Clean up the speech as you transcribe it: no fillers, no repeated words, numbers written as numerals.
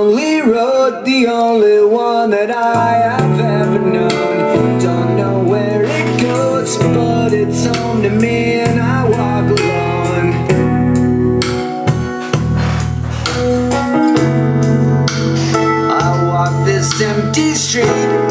lonely road, the only one that I have ever known. Don't know where it goes, but it's home to me, and I walk alone. I walk this empty street,